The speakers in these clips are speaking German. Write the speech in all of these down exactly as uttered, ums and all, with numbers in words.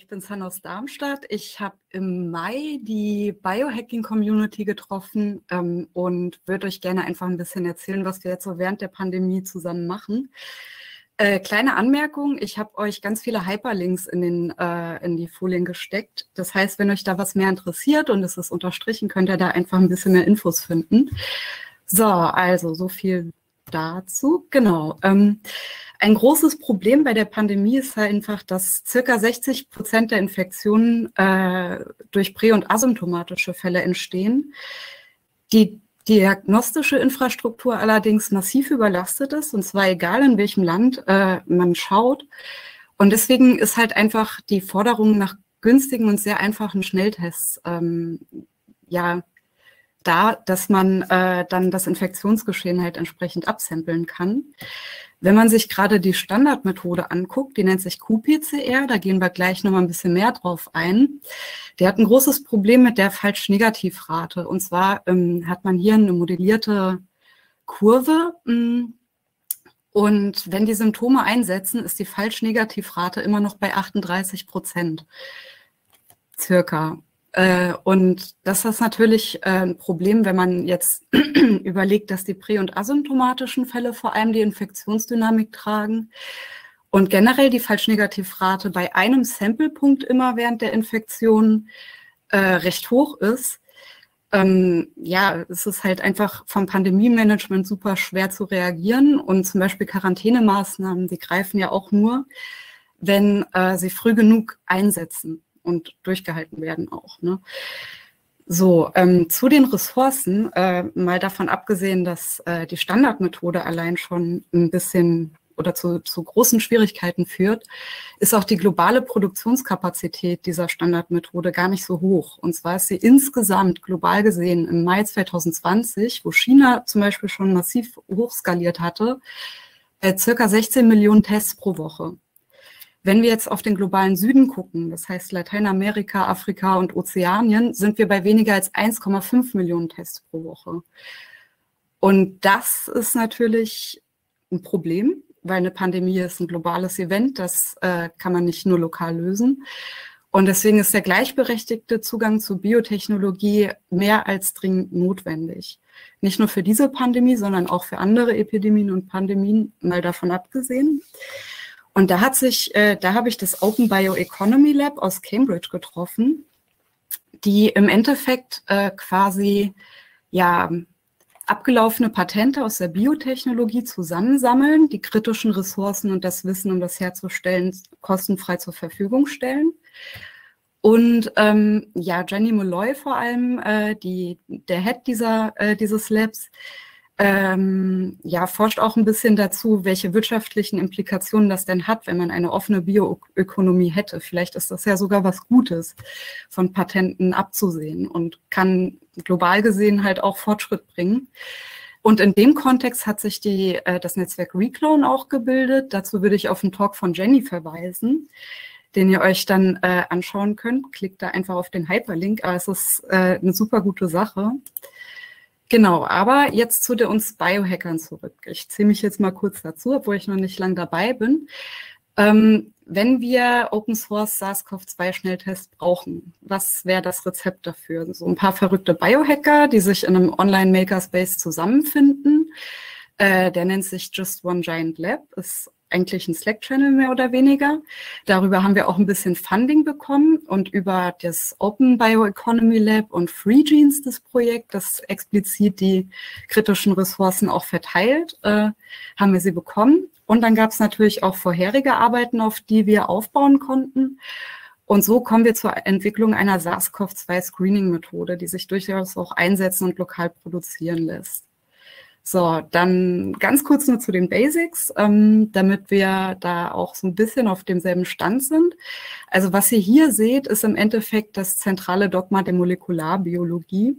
bin San aus Darmstadt. Ich habe im Mai die Biohacking-Community getroffen ähm, und würde euch gerne einfach ein bisschen erzählen, was wir jetzt so während der Pandemie zusammen machen. Äh, kleine Anmerkung, ich habe euch ganz viele Hyperlinks in, den, äh, in die Folien gesteckt. Das heißt, wenn euch da was mehr interessiert und es ist unterstrichen, könnt ihr da einfach ein bisschen mehr Infos finden. So, also so viel dazu. Genau. Ähm, ein großes Problem bei der Pandemie ist halt einfach, dass circa sechzig Prozent der Infektionen äh, durch prä- und asymptomatische Fälle entstehen. Die diagnostische Infrastruktur allerdings massiv überlastet ist, und zwar egal in welchem Land äh, man schaut. Und deswegen ist halt einfach die Forderung nach günstigen und sehr einfachen Schnelltests ähm, ja da, dass man äh, dann das Infektionsgeschehen halt entsprechend absamplen kann. Wenn man sich gerade die Standardmethode anguckt, die nennt sich Q P C R, da gehen wir gleich nochmal ein bisschen mehr drauf ein. Der hat ein großes Problem mit der Falsch-Negativ-Rate. Und zwar ähm, hat man hier eine modellierte Kurve. Ähm, und wenn die Symptome einsetzen, ist die Falsch-Negativ-Rate immer noch bei achtunddreißig Prozent circa. Äh, und das ist natürlich äh, ein Problem, wenn man jetzt überlegt, dass die prä- und asymptomatischen Fälle vor allem die Infektionsdynamik tragen und generell die Falsch-Negativ-Rate bei einem Samplepunkt immer während der Infektion äh, recht hoch ist. Ähm, ja, es ist halt einfach vom Pandemie-Management super schwer zu reagieren, und zum Beispiel Quarantänemaßnahmen, die greifen ja auch nur, wenn äh, sie früh genug einsetzen und durchgehalten werden auch. Ne? So, ähm, zu den Ressourcen, äh, mal davon abgesehen, dass äh, die Standardmethode allein schon ein bisschen oder zu, zu großen Schwierigkeiten führt, ist auch die globale Produktionskapazität dieser Standardmethode gar nicht so hoch. Und zwar ist sie insgesamt global gesehen im Mai zwanzig zwanzig, wo China zum Beispiel schon massiv hochskaliert hatte, äh, circa sechzehn Millionen Tests pro Woche. Wenn wir jetzt auf den globalen Süden gucken, das heißt Lateinamerika, Afrika und Ozeanien, sind wir bei weniger als eins Komma fünf Millionen Tests pro Woche. Und das ist natürlich ein Problem, weil eine Pandemie ist ein globales Event, das äh, kann man nicht nur lokal lösen. Und deswegen ist der gleichberechtigte Zugang zu Biotechnologie mehr als dringend notwendig. Nicht nur für diese Pandemie, sondern auch für andere Epidemien und Pandemien, mal davon abgesehen. Und da hat sich, äh, da habe ich das Open Bioeconomy Lab aus Cambridge getroffen, die im Endeffekt äh, quasi ja abgelaufene Patente aus der Biotechnologie zusammensammeln, die kritischen Ressourcen und das Wissen, um das herzustellen, kostenfrei zur Verfügung stellen. Und ähm, ja, Jenny Molloy vor allem, äh, die, der Head dieser, äh, dieses Labs, Ähm, ja, forscht auch ein bisschen dazu, welche wirtschaftlichen Implikationen das denn hat, wenn man eine offene Bioökonomie hätte. Vielleicht ist das ja sogar was Gutes, von Patenten abzusehen, und kann global gesehen halt auch Fortschritt bringen. Und in dem Kontext hat sich die, äh, das Netzwerk Reclone auch gebildet. Dazu würde ich auf einen Talk von Jenny verweisen, den ihr euch dann äh, anschauen könnt. Klickt da einfach auf den Hyperlink, aber es ist äh, eine super gute Sache. Genau, aber jetzt zu der, uns Biohackern zurück. Ich zähle mich jetzt mal kurz dazu, obwohl ich noch nicht lang dabei bin. Ähm, wenn wir Open Source SARS CoV zwei Schnelltest brauchen, was wäre das Rezept dafür? So ein paar verrückte Biohacker, die sich in einem Online-Makerspace zusammenfinden. Äh, der nennt sich Just One Giant Lab, ist eigentlich ein Slack-Channel mehr oder weniger. Darüber haben wir auch ein bisschen Funding bekommen, und über das Open Bioeconomy Lab und FreeGenes, das Projekt, das explizit die kritischen Ressourcen auch verteilt, äh, haben wir sie bekommen. Und dann gab es natürlich auch vorherige Arbeiten, auf die wir aufbauen konnten. Und so kommen wir zur Entwicklung einer SARS CoV zwei Screening-Methode, die sich durchaus auch einsetzen und lokal produzieren lässt. So, dann ganz kurz nur zu den Basics, ähm, damit wir da auch so ein bisschen auf demselben Stand sind. Also was ihr hier seht, ist im Endeffekt das zentrale Dogma der Molekularbiologie.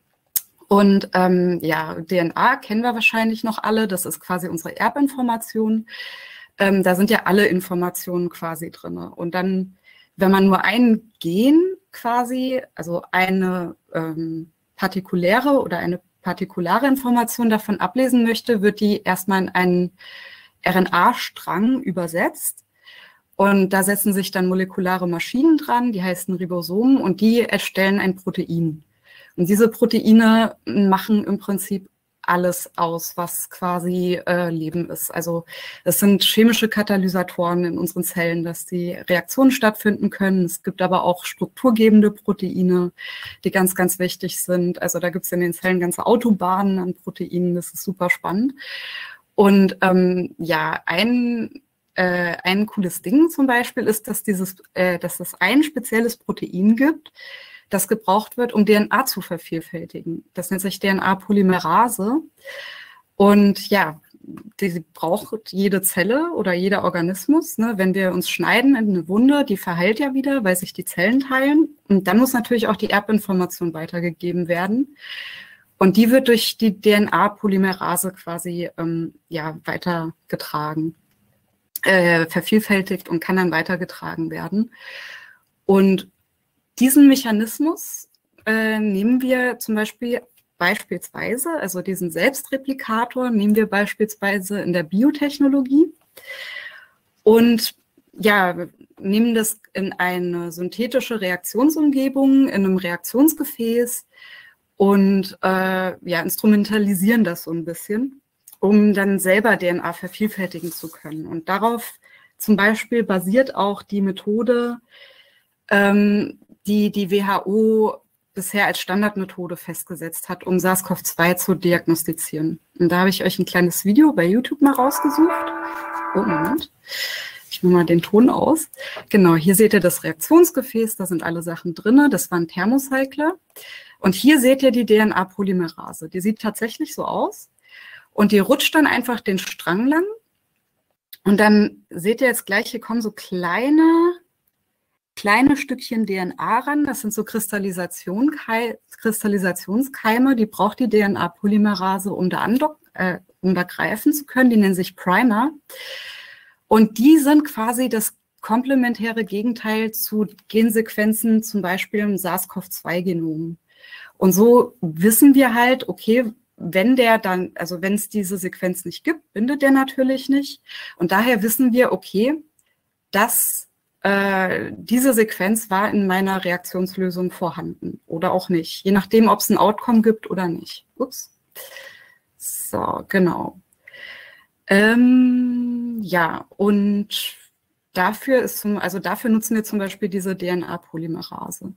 Und ähm, ja, D N A kennen wir wahrscheinlich noch alle, das ist quasi unsere Erbinformation. Ähm, da sind ja alle Informationen quasi drin. Und dann, wenn man nur ein Gen quasi, also eine ähm, partikuläre oder eine partikulare Information davon ablesen möchte, wird die erstmal in einen R N A-Strang übersetzt. Und da setzen sich dann molekulare Maschinen dran, die heißen Ribosomen, und die erstellen ein Protein. Und diese Proteine machen im Prinzip alles aus, was quasi äh, Leben ist. Also es sind chemische Katalysatoren in unseren Zellen, dass die Reaktionen stattfinden können. Es gibt aber auch strukturgebende Proteine, die ganz, ganz wichtig sind. Also da gibt es in den Zellen ganze Autobahnen an Proteinen. Das ist super spannend. Und ähm, ja, ein, äh, ein cooles Ding zum Beispiel ist, dass, dieses, äh, dass es ein spezielles Protein gibt, das gebraucht wird, um D N A zu vervielfältigen. Das nennt sich D N A-Polymerase. Und ja, die braucht jede Zelle oder jeder Organismus. Ne? Wenn wir uns schneiden in eine Wunde, die verheilt ja wieder, weil sich die Zellen teilen. Und dann muss natürlich auch die Erbinformation weitergegeben werden. Und die wird durch die D N A-Polymerase quasi ähm, ja, weitergetragen, äh, vervielfältigt und kann dann weitergetragen werden. Und diesen Mechanismus äh, nehmen wir zum Beispiel beispielsweise, also diesen Selbstreplikator nehmen wir beispielsweise in der Biotechnologie und ja, nehmen das in eine synthetische Reaktionsumgebung, in einem Reaktionsgefäß und äh, ja, instrumentalisieren das so ein bisschen, um dann selber D N A vervielfältigen zu können. Und darauf zum Beispiel basiert auch die Methode, ähm, die die W H O bisher als Standardmethode festgesetzt hat, um SARS-C o V zwei zu diagnostizieren. Und da habe ich euch ein kleines Video bei YouTube mal rausgesucht. Oh, Moment. Ich mache mal den Ton aus. Genau, hier seht ihr das Reaktionsgefäß, da sind alle Sachen drin. Das war ein Thermocycler. Und hier seht ihr die D N A-Polymerase. Die sieht tatsächlich so aus. Und die rutscht dann einfach den Strang lang. Und dann seht ihr jetzt gleich, hier kommen so kleine... kleine Stückchen D N A ran, das sind so Kristallisation, Kristallisationskeime, die braucht die D N A-Polymerase, um da, andock, äh, um da greifen zu können, die nennen sich Primer. Und die sind quasi das komplementäre Gegenteil zu Gensequenzen, zum Beispiel im SARS-C o V zwei Genom. Und so wissen wir halt, okay, wenn der dann, also wenn es diese Sequenz nicht gibt, bindet der natürlich nicht. Und daher wissen wir, okay, dass Äh, diese Sequenz war in meiner Reaktionslösung vorhanden oder auch nicht, je nachdem, ob es ein Outcome gibt oder nicht. Ups. So, genau. Ähm, ja, und dafür ist zum, also dafür nutzen wir zum Beispiel diese D N A-Polymerase.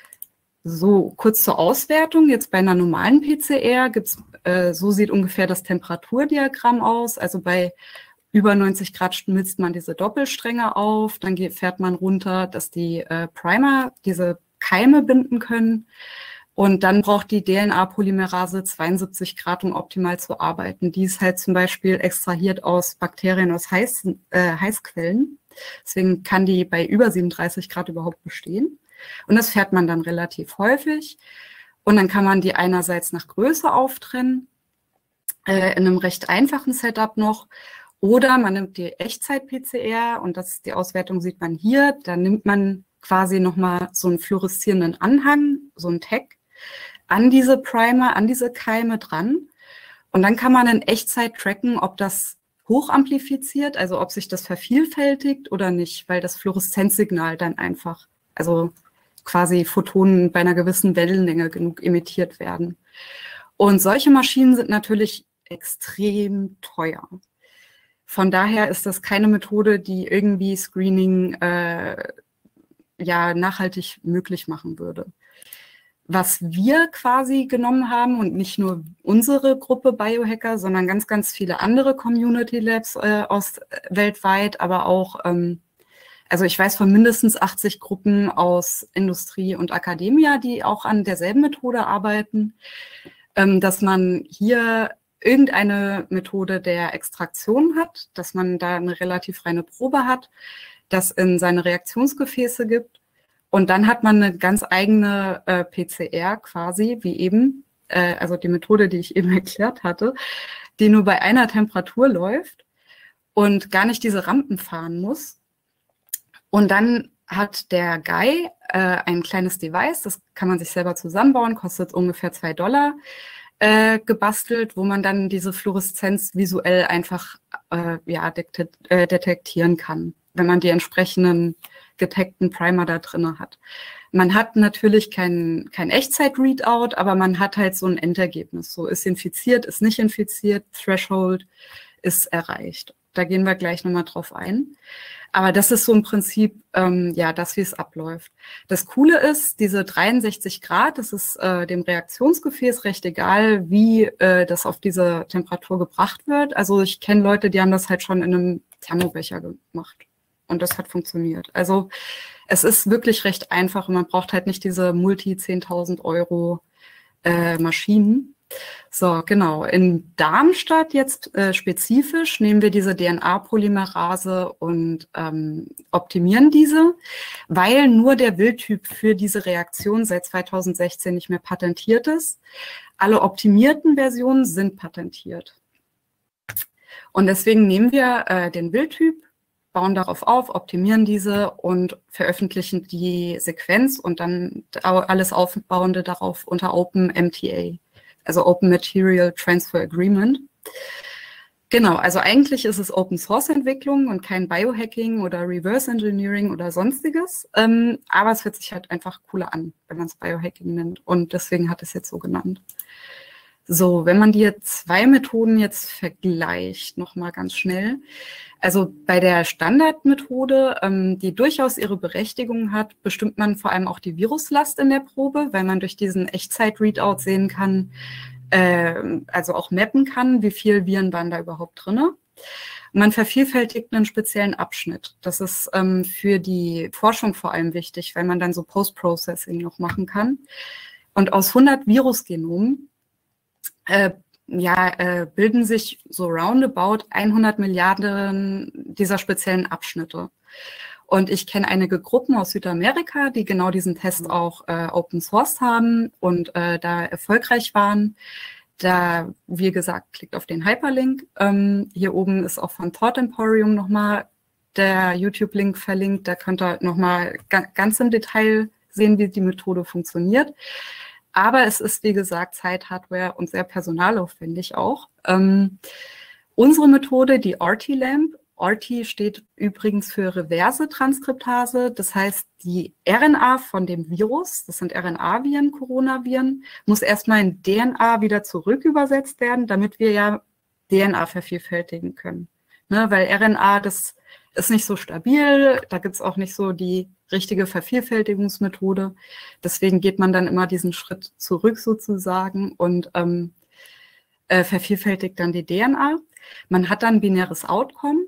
So, kurz zur Auswertung. Jetzt bei einer normalen P C R gibt's, äh, so sieht ungefähr das Temperaturdiagramm aus. Also bei über neunzig Grad schmilzt man diese Doppelstränge auf, dann geht, fährt man runter, dass die äh, Primer diese Keime binden können. Und dann braucht die D N A-Polymerase zweiundsiebzig Grad, um optimal zu arbeiten. Die ist halt zum Beispiel extrahiert aus Bakterien aus Heiß, äh, Heißquellen. Deswegen kann die bei über siebenunddreißig Grad überhaupt bestehen. Und das fährt man dann relativ häufig. Und dann kann man die einerseits nach Größe auftrennen, äh, in einem recht einfachen Setup noch. Oder man nimmt die Echtzeit-P C R und das, die Auswertung sieht man hier. Da nimmt man quasi nochmal so einen fluoreszierenden Anhang, so einen Tag, an diese Primer, an diese Keime dran. Und dann kann man in Echtzeit tracken, ob das hochamplifiziert, also ob sich das vervielfältigt oder nicht, weil das Fluoreszenzsignal dann einfach, also quasi Photonen bei einer gewissen Wellenlänge genug emittiert werden. Und solche Maschinen sind natürlich extrem teuer. Von daher ist das keine Methode, die irgendwie Screening äh, ja, nachhaltig möglich machen würde. Was wir quasi genommen haben und nicht nur unsere Gruppe Biohacker, sondern ganz, ganz viele andere Community Labs äh, aus äh, weltweit, aber auch, ähm, also ich weiß von mindestens achtzig Gruppen aus Industrie und Akademia, die auch an derselben Methode arbeiten, ähm, dass man hier irgendeine Methode der Extraktion hat, dass man da eine relativ reine Probe hat, das in seine Reaktionsgefäße gibt. Und dann hat man eine ganz eigene äh, P C R quasi, wie eben, äh, also die Methode, die ich eben erklärt hatte, die nur bei einer Temperatur läuft und gar nicht diese Rampen fahren muss. Und dann hat der Guy äh, ein kleines Device, das kann man sich selber zusammenbauen, kostet ungefähr zwei Dollar, äh, gebastelt, wo man dann diese Fluoreszenz visuell einfach äh, ja, detektieren kann. wenn man die entsprechenden getagten Primer da drin hat. Man hat natürlich kein, kein Echtzeit-Readout, aber man hat halt so ein Endergebnis. So ist infiziert, ist nicht infiziert, Threshold ist erreicht. Da gehen wir gleich nochmal drauf ein. Aber das ist so im Prinzip, ähm, ja, das, wie es abläuft. Das Coole ist, diese dreiundsechzig Grad, das ist äh, dem Reaktionsgefäß recht egal, wie äh, das auf diese Temperatur gebracht wird. Also ich kenne Leute, die haben das halt schon in einem Thermobecher gemacht. Und das hat funktioniert. Also es ist wirklich recht einfach und man braucht halt nicht diese multi-zehntausend Euro äh, Maschinen. So, genau. In Darmstadt jetzt äh, spezifisch nehmen wir diese D N A-Polymerase und ähm, optimieren diese, weil nur der Wildtyp für diese Reaktion seit zweitausendsechzehn nicht mehr patentiert ist. Alle optimierten Versionen sind patentiert. Und deswegen nehmen wir äh, den Wildtyp, bauen darauf auf, optimieren diese und veröffentlichen die Sequenz und dann alles Aufbauende darauf unter Open M T A. Also Open Material Transfer Agreement. Genau, also eigentlich ist es Open-Source-Entwicklung und kein Biohacking oder Reverse Engineering oder sonstiges, ähm, aber es hört sich halt einfach cooler an, wenn man es Biohacking nennt und deswegen hat es jetzt so genannt. So, wenn man die zwei Methoden jetzt vergleicht, nochmal ganz schnell. Also bei der Standardmethode, ähm, die durchaus ihre Berechtigung hat, bestimmt man vor allem auch die Viruslast in der Probe, weil man durch diesen Echtzeit-Readout sehen kann, äh, also auch mappen kann, wie viel Viren waren da überhaupt drin. Man vervielfältigt einen speziellen Abschnitt. Das ist ähm, für die Forschung vor allem wichtig, weil man dann so Post-Processing noch machen kann. Und aus hundert Virusgenomen Äh, ja, äh, bilden sich so roundabout hundert Milliarden dieser speziellen Abschnitte. Und ich kenne einige Gruppen aus Südamerika, die genau diesen Test auch äh, Open Source haben und äh, da erfolgreich waren. Da, wie gesagt, klickt auf den Hyperlink. Ähm, hier oben ist auch von Thought Emporium nochmal der YouTube-Link verlinkt. Da könnt ihr nochmal ga ganz im Detail sehen, wie die Methode funktioniert. Aber es ist, wie gesagt, Zeit, Hardware und sehr personalaufwendig auch. Ähm, unsere Methode, die R T-Lamp, R T steht übrigens für reverse Transkriptase. Das heißt, die R N A von dem Virus, das sind R N A-Viren, Coronaviren, muss erstmal in D N A wieder zurückübersetzt werden, damit wir ja D N A vervielfältigen können. Ne, weil R N A, das ist nicht so stabil, da gibt es auch nicht so die richtige Vervielfältigungsmethode. Deswegen geht man dann immer diesen Schritt zurück sozusagen und ähm, äh, vervielfältigt dann die D N A. Man hat dann binäres Outcome.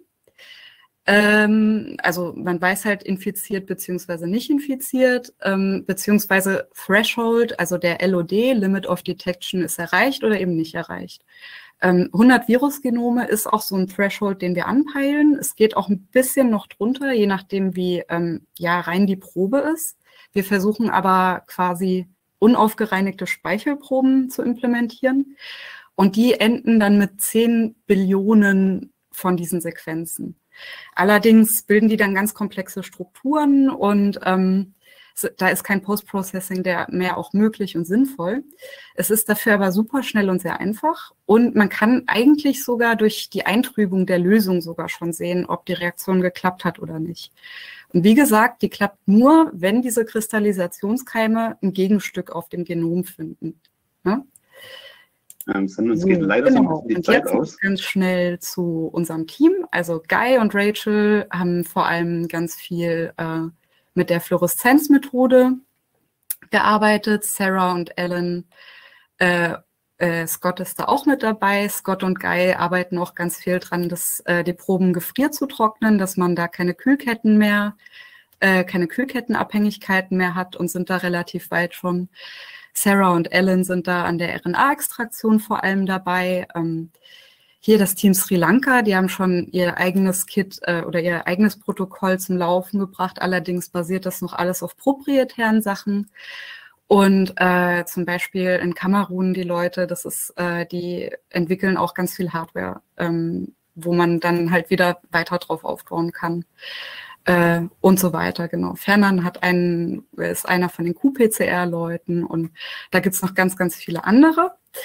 Ähm, also man weiß halt infiziert beziehungsweise nicht infiziert, ähm, beziehungsweise Threshold, also der L O D, Limit of Detection, ist erreicht oder eben nicht erreicht. Ähm, hundert Virusgenome ist auch so ein Threshold, den wir anpeilen. Es geht auch ein bisschen noch drunter, je nachdem, wie ähm, ja, rein die Probe ist. Wir versuchen aber quasi unaufgereinigte Speichelproben zu implementieren. Und die enden dann mit zehn Billionen von diesen Sequenzen. Allerdings bilden die dann ganz komplexe Strukturen und ähm, da ist kein Post-Processing mehr auch möglich und sinnvoll. Es ist dafür aber super schnell und sehr einfach. Und man kann eigentlich sogar durch die Eintrübung der Lösung sogar schon sehen, ob die Reaktion geklappt hat oder nicht. Und wie gesagt, die klappt nur, wenn diese Kristallisationskeime ein Gegenstück auf dem Genom finden. Ja? Ähm, Sandra, es geht leider genau. so ein bisschen die und Zeit jetzt aus. Ganz schnell zu unserem Team. Also Guy und Rachel haben vor allem ganz viel äh, mit der Fluoreszenzmethode gearbeitet. Sarah und Ellen, äh, äh, Scott ist da auch mit dabei. Scott und Guy arbeiten auch ganz viel dran, dass, äh, die Proben gefriert zu trocknen, dass man da keine Kühlketten mehr, äh, keine Kühlkettenabhängigkeiten mehr hat und sind da relativ weit schon. Sarah und Ellen sind da an der R N A-Extraktion vor allem dabei. Ähm, Hier das Team Sri Lanka, die haben schon ihr eigenes Kit äh, oder ihr eigenes Protokoll zum Laufen gebracht. Allerdings basiert das noch alles auf proprietären Sachen. Und äh, zum Beispiel in Kamerun die Leute, das ist, äh, die entwickeln auch ganz viel Hardware, ähm, wo man dann halt wieder weiter drauf aufbauen kann. Äh, und so weiter, genau. Fernan hat einen, ist einer von den Q P C R-Leuten und da gibt's noch ganz, ganz viele andere.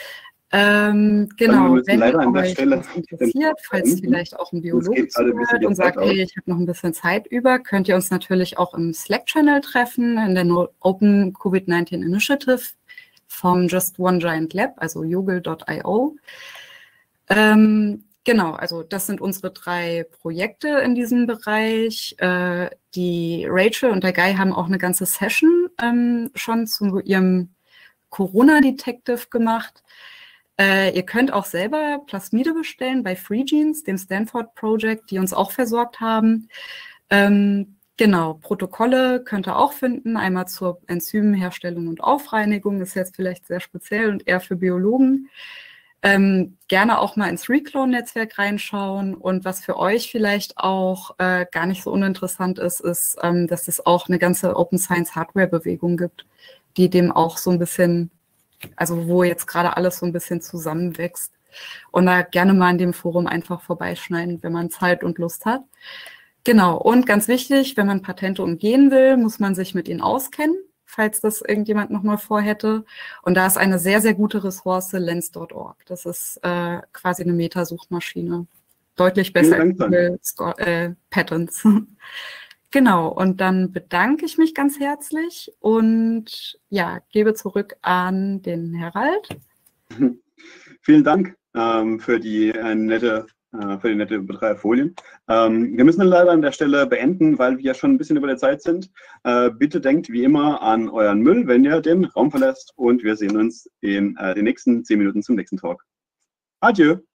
Ähm, genau, wir wenn leider an der euch Stelle das interessiert, falls vielleicht auch ein Biologe zuhört und sagt, hey, ich habe noch ein bisschen Zeit über, könnt ihr uns natürlich auch im Slack-Channel treffen, in der Open Covid neunzehn Initiative vom Just One Giant Lab, also yogel punkt i o. Ähm, genau, also das sind unsere drei Projekte in diesem Bereich. Äh, die Rachel und der Guy haben auch eine ganze Session ähm, schon zu ihrem Corona-Detective gemacht. Äh, ihr könnt auch selber Plasmide bestellen bei FreeGenes, dem Stanford Project, die uns auch versorgt haben. Ähm, genau, Protokolle könnt ihr auch finden, einmal zur Enzymenherstellung und Aufreinigung, ist jetzt vielleicht sehr speziell und eher für Biologen. Ähm, gerne auch mal ins Reclone-Netzwerk reinschauen, und was für euch vielleicht auch äh, gar nicht so uninteressant ist, ist, ähm, dass es auch eine ganze Open Science Hardware-Bewegung gibt, die dem auch so ein bisschen, also wo jetzt gerade alles so ein bisschen zusammenwächst, und da gerne mal in dem Forum einfach vorbeischneiden, wenn man Zeit und Lust hat. Genau, und ganz wichtig, wenn man Patente umgehen will, muss man sich mit ihnen auskennen, falls das irgendjemand nochmal vorhätte. Und da ist eine sehr, sehr gute Ressource lens punkt org. Das ist äh, quasi eine Metasuchmaschine. Deutlich besser als Google äh, Patents. Genau, und dann bedanke ich mich ganz herzlich und ja, gebe zurück an den Harald. Vielen Dank ähm, für die äh, nette für die nette drei Folien. Ähm, wir müssen leider an der Stelle beenden, weil wir schon ein bisschen über der Zeit sind. Äh, bitte denkt wie immer an euren Müll, wenn ihr den Raum verlässt, und wir sehen uns in äh, den nächsten zehn Minuten zum nächsten Talk. Adieu!